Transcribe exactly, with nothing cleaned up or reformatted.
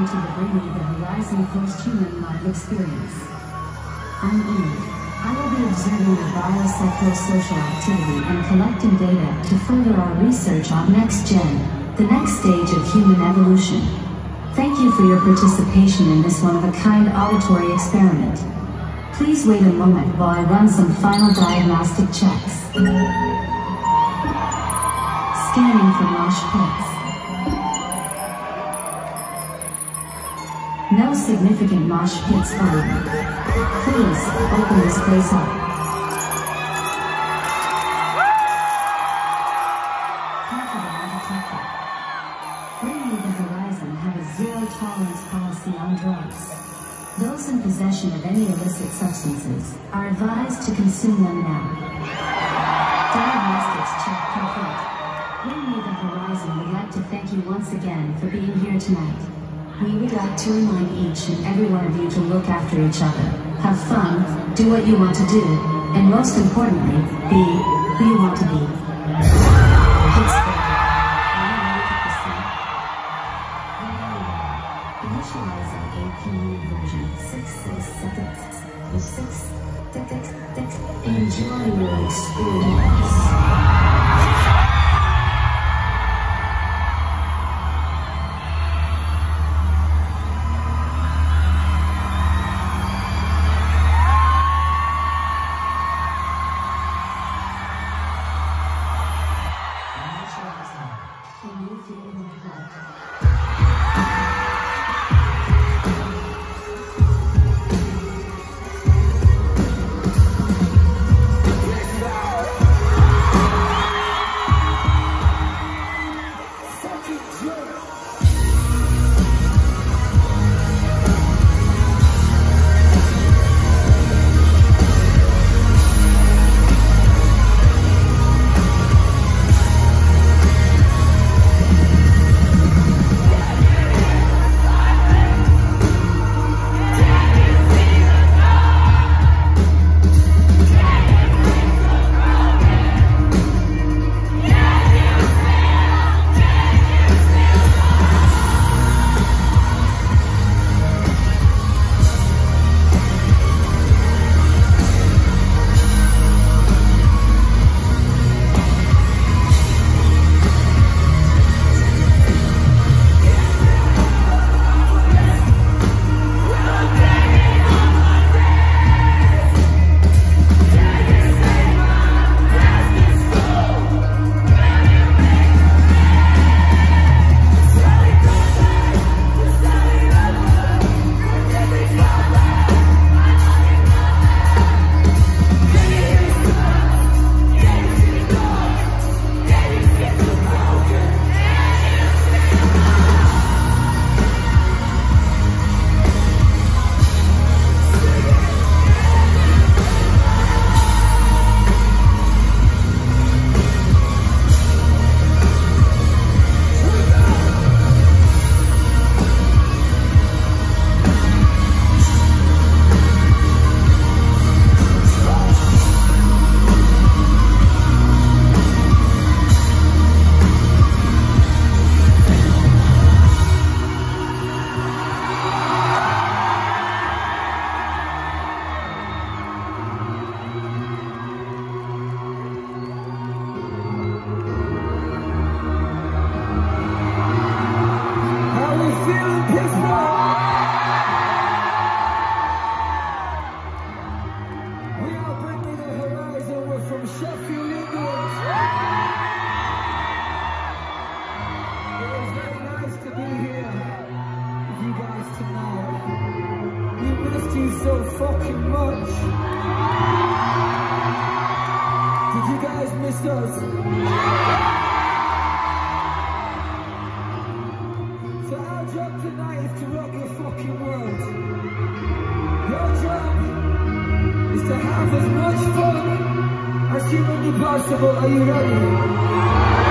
welcome to the Bring Me the Horizon Post-Human Life Experience. I'm Eve. I will be observing the biopsychosocial activity and collecting data to further our research on Next Gen, the next stage of human evolution. Thank you for your participation in this one-of-a-kind auditory experiment. Please wait a moment while I run some final diagnostic checks. Scanning for mosh pits. No significant mosh pits found. Please, open this place up. Contraband detected. Bring Me the Horizon have a zero-tolerance policy on drugs. Those in possession of any illicit substances are advised to consume them now. Diagnostics check complete. Bring Me the Horizon would like to thank you once again for being here tonight. We would like to remind each and every one of you to look after each other, have fun, do what you want to do, and most importantly, be who you want to be. Hits for you. Are you ready to proceed? Initializing A P U version six six six six. Enjoy your experience. So fucking much. Did you guys miss us? So our job tonight is to rock your fucking world. Your job is to have as much fun as humanly possible. Are you ready?